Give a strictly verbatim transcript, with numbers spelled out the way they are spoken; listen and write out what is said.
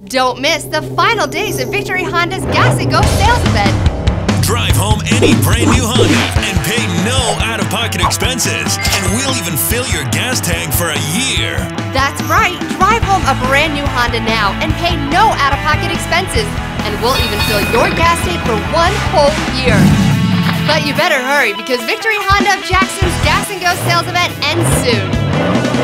Don't miss the final days of Victory Honda's Gas and Go sales event. Drive home any brand new Honda and pay no out-of-pocket expenses. And we'll even fill your gas tank for a year. That's right. Drive home a brand new Honda now and pay no out-of-pocket expenses. And we'll even fill your gas tank for one whole year. But you better hurry because Victory Honda of Jackson's Gas and Go sales event ends soon.